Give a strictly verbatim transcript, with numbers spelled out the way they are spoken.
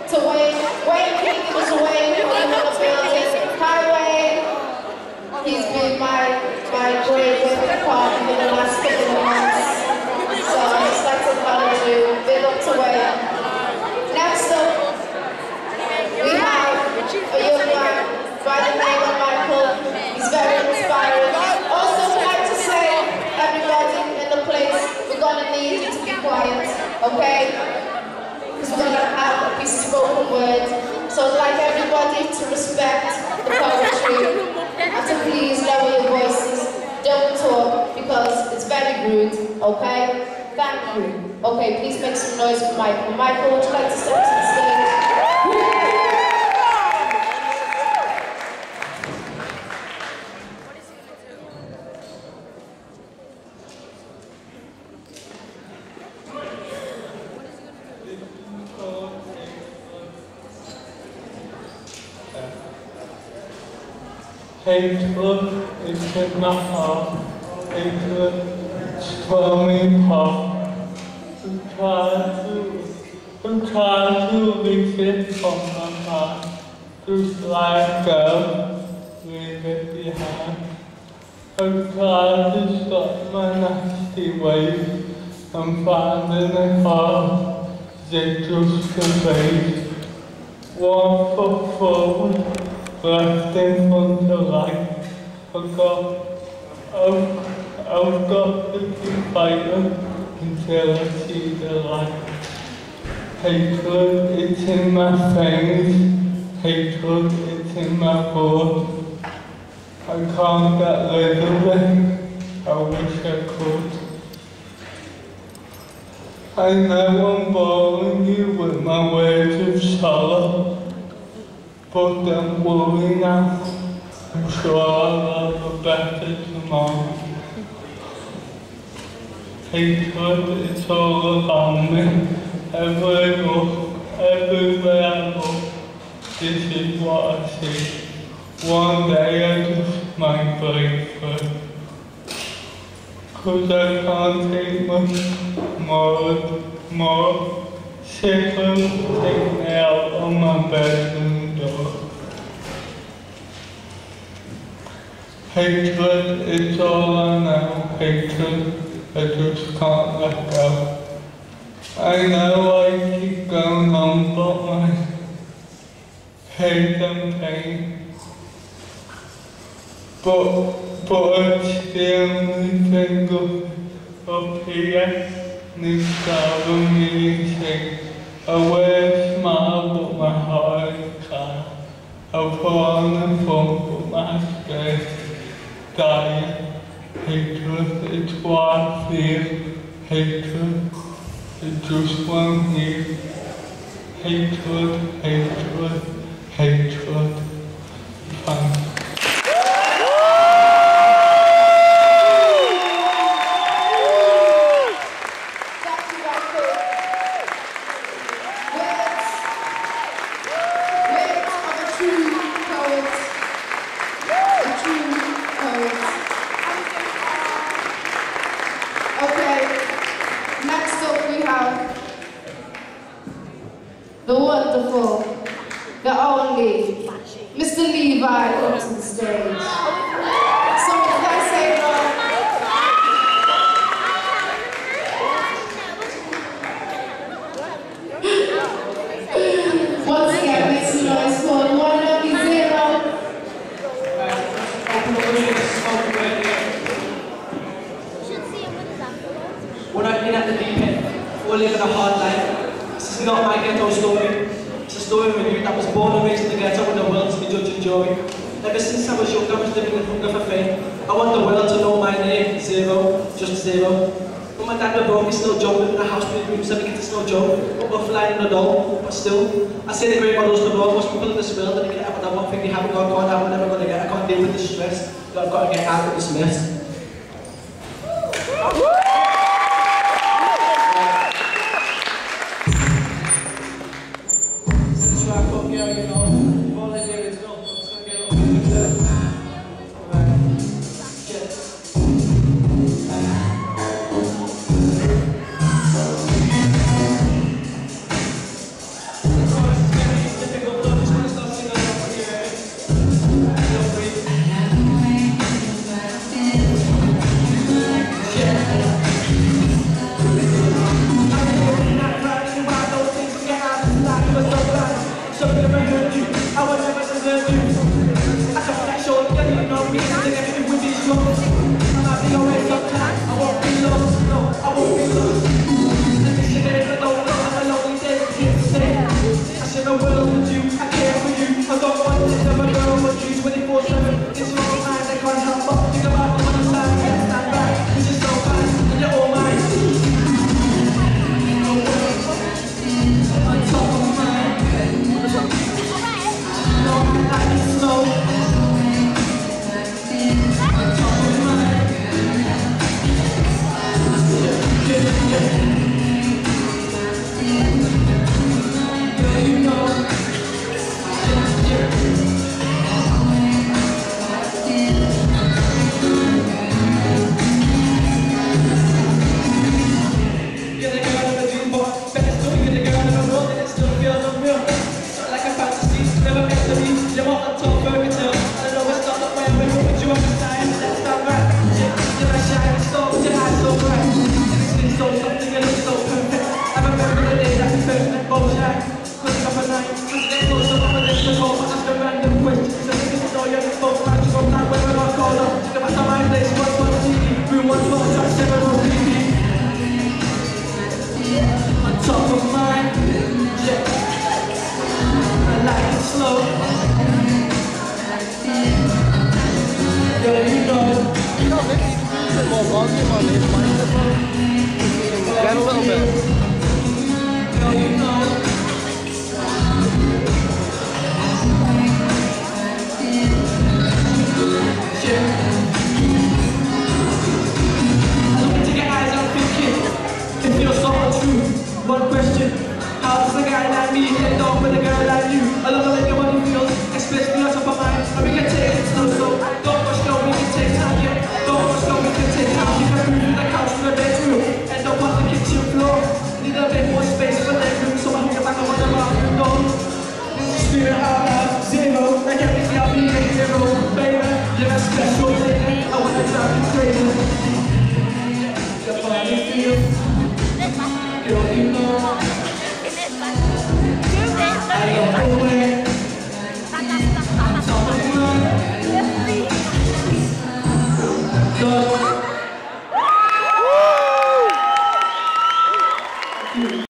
to Wayne. Wayne, can you give us a wave for him in the building? Hi, Wayne. He's been my, my great women partner in the last couple of months. So I just like to acknowledge you. Big up to Wayne. Next up, we have a young man by the name of Michael. He's very inspiring. Also, I'd like to say, everybody in the place, we're going to need you to be quiet, okay? Because we're going to have a piece of spoken word. So I'd like everybody to respect the poetry and to please lower your voices. Don't talk because it's very rude, okay? Thank you. Okay, please make some noise for Michael. Michael, would you like to step to the stage? Hatred is in my heart, hatred is storming hot. I'm trying to, I'm trying to reach it from my heart, just like go, leave it behind. I'm trying to stop my nasty ways, I'm finding it hard, they just evade. One foot forward, left in front of life. I've got, I've, I've got to keep fighting until I see the light. Hatred, it's in my veins. Hatred, it's in my blood. I can't get rid of it. I wish I could. I know I'm boring you with my words of sorrow. But don't worry now, I'm sure I'll have a better tomorrow. Hatred, it's all around me. Everywhere I look, everywhere I look, this is what I see. One day I just might break through. Cause I can't take much more, more. Sickle, take me out on my bedroom door. Hatred, it's all I know. Hatred, I just can't let go. I know I keep going on, but my hate and pain. But, but it's the only thing up, up here. Needs to me sing. I wear a smile, but my heart is sad. I put on a phone, but my spirit dying. Hatred, it's what I feel. Hatred, it just won't heal. Hatred, hatred, hatred. Thanks. The wonderful, the only, Mister Levi comes to the stage. So what did I say wrong? Once again, make some noise for the one and only Zero. When I've been at the deep end, we're living a hard life. This is not my ghetto story. It's a story of a youth that was born and raised in the ghetto with the world to be judge and jury. Ever since I was young, I was living in hunger for fame. I want the world to know my name, Zero, just Zero. When my dad were broke, he's still jumping in the house with rooms, every kid's still joke. But we're flying in the door, but still. I say the great models to Lord, most people in this world, and they get out of that one thing they haven't got, God, I'm never going to get. I can't deal with the stress, but I've got to get out of this mess. Let's go. question. How does a guy like me get down with a girl like you? I love the way your body feels, especially on top of mine. And we can take it slow, so don't rush, no, we can take time, yeah. Don't rush, no, we can take time. You can move from the couch to the bedroom, end up on the kitchen floor. Need a bit more space for leg room, so I hook it back up on the bathroom door. Screaming out loud, zero, like everything I'll be a hero. Baby, you're a special lady, I wanna drive you crazy. Your body feels, girl, you know.